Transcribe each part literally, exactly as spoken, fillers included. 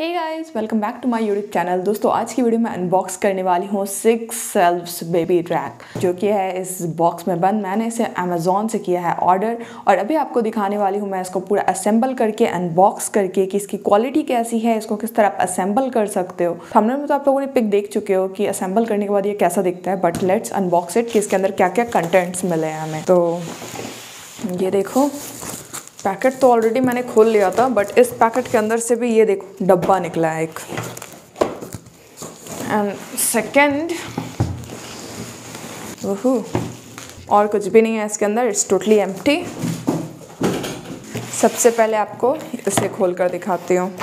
Hey guys, welcome back to my YouTube channel. दोस्तों आज की वीडियो में अनबॉक्स करने वाली हूँ सिक्स शेल्व्स बेबी रैक, जो कि है इस बॉक्स में बंद। मैंने इसे अमेज़ॉन से किया है ऑर्डर और अभी आपको दिखाने वाली हूँ मैं इसको पूरा असेंबल करके, अनबॉक्स करके कि इसकी क्वालिटी कैसी है, इसको किस तरह आप असेंबल कर सकते हो। थंबनेल में तो आप लोगों ने पिक देख चुके हो कि असेंबल करने के बाद ये कैसा दिखता है, बट लेट्स अनबॉक्स इट कि इसके अंदर क्या क्या कंटेंट्स मिले हैं हमें। तो ये देखो, पैकेट तो ऑलरेडी मैंने खोल लिया था, बट इस पैकेट के अंदर से भी ये देखो डब्बा निकला है एक। एंड सेकंड, ओहो, और कुछ भी नहीं है इसके अंदर, इट्स टोटली एम्प्टी। सबसे पहले आपको इसे खोल कर दिखाती हूँ।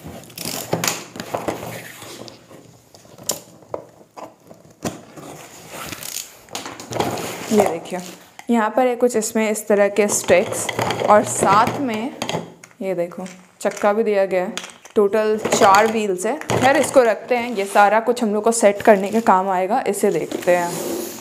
ये देखिए, यहाँ पर है कुछ इसमें इस तरह के स्टिक्स और साथ में ये देखो चक्का भी दिया गया है। टोटल चार व्हील्स है। खैर इसको रखते हैं, ये सारा कुछ हम लोग को सेट करने के काम आएगा। इसे देखते हैं।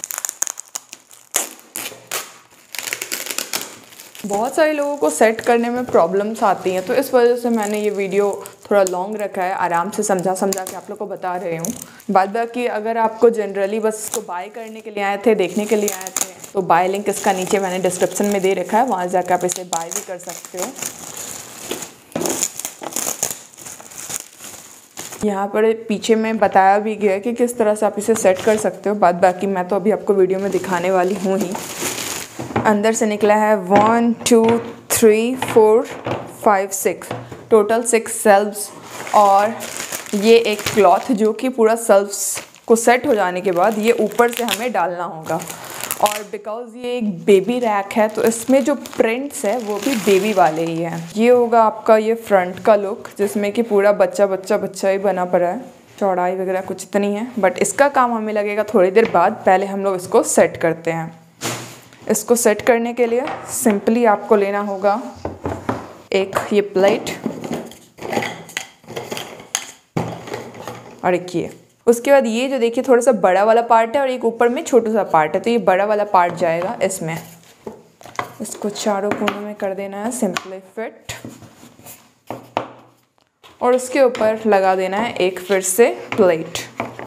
बहुत सारे लोगों को सेट करने में प्रॉब्लम्स आती हैं, तो इस वजह से मैंने ये वीडियो थोड़ा लॉन्ग रखा है, आराम से समझा समझा के आप लोग को बता रही हूँ। बाद बाकी अगर आपको जनरली बस इसको बाय करने के लिए आए थे, देखने के लिए आए थे, तो बाय लिंक इसका नीचे मैंने डिस्क्रिप्शन में दे रखा है, वहाँ जाकर आप इसे बाय भी कर सकते हो। यहाँ पर पीछे में बताया भी गया है कि किस तरह से आप इसे सेट कर सकते हो। बाद बाकी मैं तो अभी आपको वीडियो में दिखाने वाली हूँ ही। अंदर से निकला है one two three four five six, total six shelves. और ये एक क्लॉथ जो कि पूरा शेल्व्स को सेट हो जाने के बाद ये ऊपर से हमें डालना होगा। और बिकॉज ये एक बेबी रैक है तो इसमें जो प्रिंट्स है वो भी बेबी वाले ही हैं। ये होगा आपका ये फ्रंट का लुक, जिसमें कि पूरा बच्चा बच्चा बच्चा ही बना पड़ा है। चौड़ाई वगैरह कुछ इतनी है, बट इसका काम हमें लगेगा थोड़ी देर बाद। पहले हम लोग इसको सेट करते हैं। इसको सेट करने के लिए सिंपली आपको लेना होगा एक ये प्लेट और एक ये। उसके बाद ये जो देखिए थोड़ा सा बड़ा वाला पार्ट है और एक ऊपर में छोटा सा पार्ट है, तो ये बड़ा वाला पार्ट जाएगा इसमें। इसको चारों कोनों में कर देना है सिंपली फिट, और उसके ऊपर लगा देना है एक फिर से प्लेट।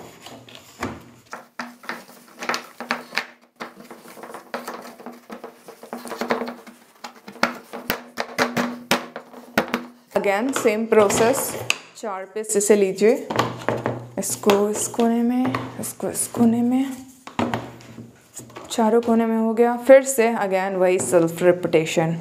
अगेन सेम प्रोसेस, चार पीस इसे लीजिए, इसको इस कोने में, इसको इस कोने में, चारों कोने में हो गया। फिर से अगेन वही सेल्फ रिपीटेशन।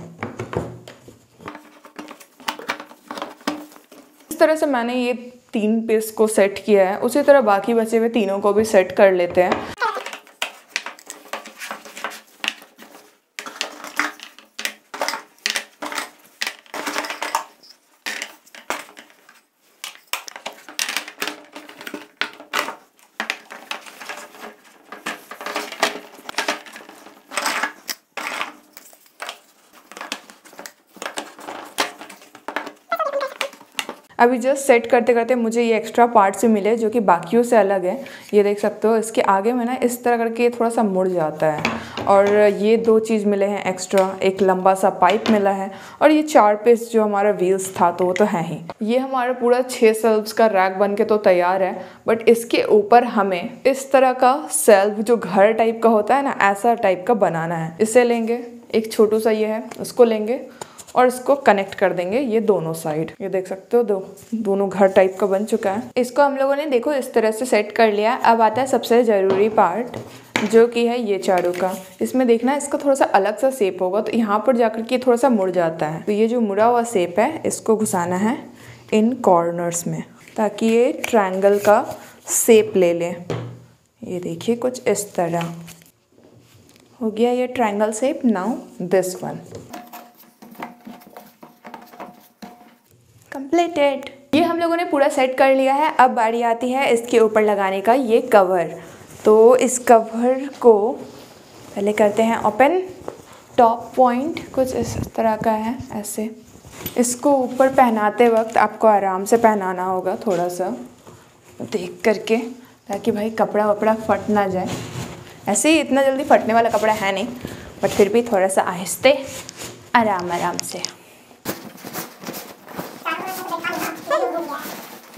इस तरह से मैंने ये तीन पीस को सेट किया है, उसी तरह बाकी बचे हुए तीनों को भी सेट कर लेते हैं। अभी जस्ट सेट करते करते मुझे ये एक्स्ट्रा पार्ट्स भी मिले जो कि बाकियों से अलग है। ये देख सकते हो, इसके आगे में ना इस तरह करके ये थोड़ा सा मुड़ जाता है। और ये दो चीज़ मिले हैं एक्स्ट्रा, एक लंबा सा पाइप मिला है और ये चार पीस जो हमारा व्हील्स था तो वो तो है ही। ये हमारा पूरा छः शेल्व्स का रैक बन के तो तैयार है, बट इसके ऊपर हमें इस तरह का शेल्व जो घर टाइप का होता है ना, ऐसा टाइप का बनाना है। इसे लेंगे, एक छोटू सा ये है, उसको लेंगे और इसको कनेक्ट कर देंगे ये दोनों साइड। ये देख सकते हो, दो दोनों घर टाइप का बन चुका है। इसको हम लोगों ने देखो इस तरह से सेट कर लिया। अब आता है सबसे ज़रूरी पार्ट, जो कि है ये चारों का। इसमें देखना इसका थोड़ा सा अलग सा शेप होगा, तो यहाँ पर जाकर के थोड़ा सा मुड़ जाता है। तो ये जो मुड़ा हुआ शेप है इसको घुसाना है इन कॉर्नर्स में, ताकि ये ट्रायंगल का शेप ले ले। ये देखिए कुछ इस तरह हो गया ये triangle shape. Now this one completed. ये हम लोगों ने पूरा सेट कर लिया है। अब बारी आती है इसके ऊपर लगाने का ये कवर। तो इस कवर को पहले करते हैं ओपन। टॉप पॉइंट कुछ इस तरह का है, ऐसे। इसको ऊपर पहनाते वक्त आपको आराम से पहनाना होगा, थोड़ा सा देख करके, ताकि भाई कपड़ा वपड़ा फट ना जाए। ऐसे ही इतना जल्दी फटने वाला कपड़ा है नहीं, बट फिर भी थोड़ा सा आहिस्ते आराम आराम से।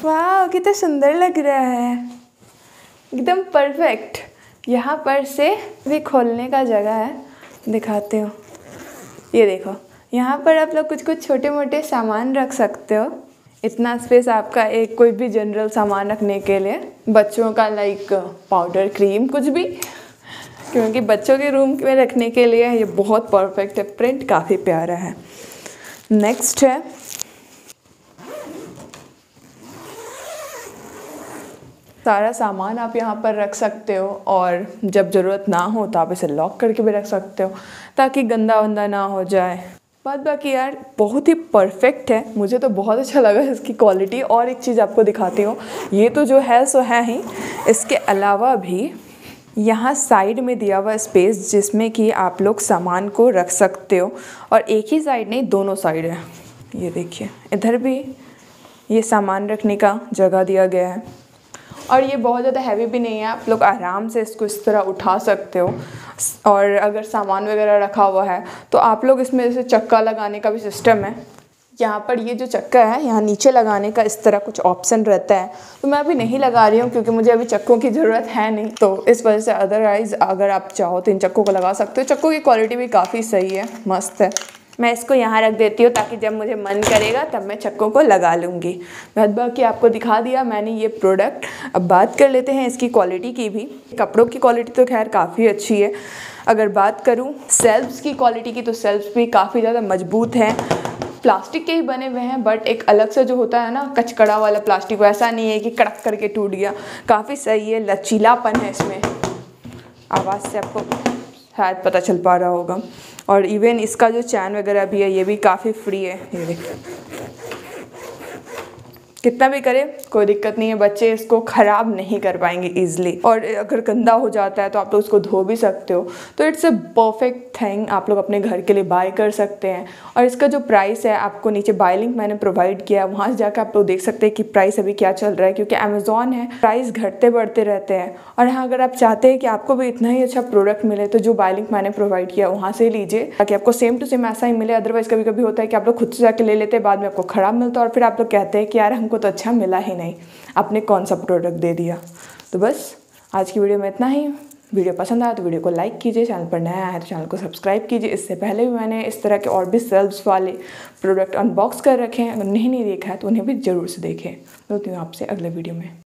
वाह कितना सुंदर लग रहा है, एकदम परफेक्ट। यहाँ पर से भी खोलने का जगह है, दिखाते हो। ये देखो, यहाँ पर आप लोग कुछ कुछ छोटे मोटे सामान रख सकते हो। इतना स्पेस आपका एक कोई भी जनरल सामान रखने के लिए, बच्चों का लाइक पाउडर क्रीम कुछ भी, क्योंकि बच्चों के रूम में रखने के लिए ये बहुत परफेक्ट है। प्रिंट काफ़ी प्यारा है। नेक्स्ट है सारा सामान आप यहाँ पर रख सकते हो, और जब ज़रूरत ना हो तो आप इसे लॉक करके भी रख सकते हो ताकि गंदा वंदा ना हो जाए। बात बाकी यार बहुत ही परफेक्ट है, मुझे तो बहुत अच्छा लगा इसकी क्वालिटी। और एक चीज़ आपको दिखाती हूँ, ये तो जो है सो है ही, इसके अलावा भी यहाँ साइड में दिया हुआ स्पेस जिसमें कि आप लोग सामान को रख सकते हो। और एक ही साइड नहीं, दोनों साइड है। ये देखिए, इधर भी ये सामान रखने का जगह दिया गया है। और ये बहुत ज़्यादा हैवी भी नहीं है, आप लोग आराम से इसको इस तरह उठा सकते हो। और अगर सामान वगैरह रखा हुआ है तो आप लोग इसमें जैसे चक्का लगाने का भी सिस्टम है। यहाँ पर ये जो चक्का है, यहाँ नीचे लगाने का इस तरह कुछ ऑप्शन रहता है, तो मैं अभी नहीं लगा रही हूँ क्योंकि मुझे अभी चक्कों की ज़रूरत है नहीं, तो इस वजह से। अदरवाइज़ अगर आप चाहो तो इन चक्कों को लगा सकते हो। चक्कों की क्वालिटी भी काफ़ी सही है, मस्त है। मैं इसको यहाँ रख देती हूँ ताकि जब मुझे मन करेगा तब मैं चक्कों को लगा लूँगी। बाद बाकी आपको दिखा दिया मैंने ये प्रोडक्ट। अब बात कर लेते हैं इसकी क्वालिटी की भी। कपड़ों की क्वालिटी तो खैर काफ़ी अच्छी है। अगर बात करूँ सेल्फ्स की क्वालिटी की, तो सेल्फ्स भी काफ़ी ज़्यादा मजबूत हैं। प्लास्टिक के ही बने हुए हैं, बट एक अलग से जो होता है ना कचकड़ा वाला प्लास्टिक, वैसा नहीं है कि कड़क करके टूट गया। काफ़ी सही है, लचीलापन है इसमें। आवाज़ से आपको शायद पता चल पा रहा होगा। और इवन इसका जो चैन वगैरह भी है ये भी काफ़ी फ्री है। ये देखिए, कितना भी करे कोई दिक्कत नहीं है, बच्चे इसको ख़राब नहीं कर पाएंगे ईजिली। और अगर गंदा हो जाता है तो आप लोग उसको धो भी सकते हो। तो इट्स अ परफेक्ट थिंग, आप लोग अपने घर के लिए बाय कर सकते हैं। और इसका जो प्राइस है, आपको नीचे बाय लिंक मैंने प्रोवाइड किया है, वहाँ से जाकर आप लोग देख सकते हैं कि प्राइस अभी क्या चल रहा है, क्योंकि अमेज़ॉन है, प्राइस घटते बढ़ते रहते हैं। और हाँ, अगर आप चाहते हैं कि आपको भी इतना ही अच्छा प्रोडक्ट मिले तो जो बाय लिंक मैंने प्रोवाइड किया वहाँ से लीजिए, ताकि आपको सेम टू सेम ऐसा ही मिले। अदरवाइज़ कभी कभी होता है कि आप लोग खुद से जाके ले लेते हैं, बाद में आपको ख़राब मिलता है और फिर आप लोग कहते हैं कि यार हमको तो अच्छा मिला ही नहीं, आपने कौन सा प्रोडक्ट दे दिया। तो बस आज की वीडियो में इतना ही। वीडियो पसंद आया तो वीडियो को लाइक कीजिए, चैनल पर नया है तो चैनल को सब्सक्राइब कीजिए। इससे पहले भी मैंने इस तरह के और भी सेल्फ्स वाले प्रोडक्ट अनबॉक्स कर रखे हैं, अगर नहीं नहीं देखा है तो उन्हें भी ज़रूर से देखें। मिलती हूँ आपसे अगले वीडियो में।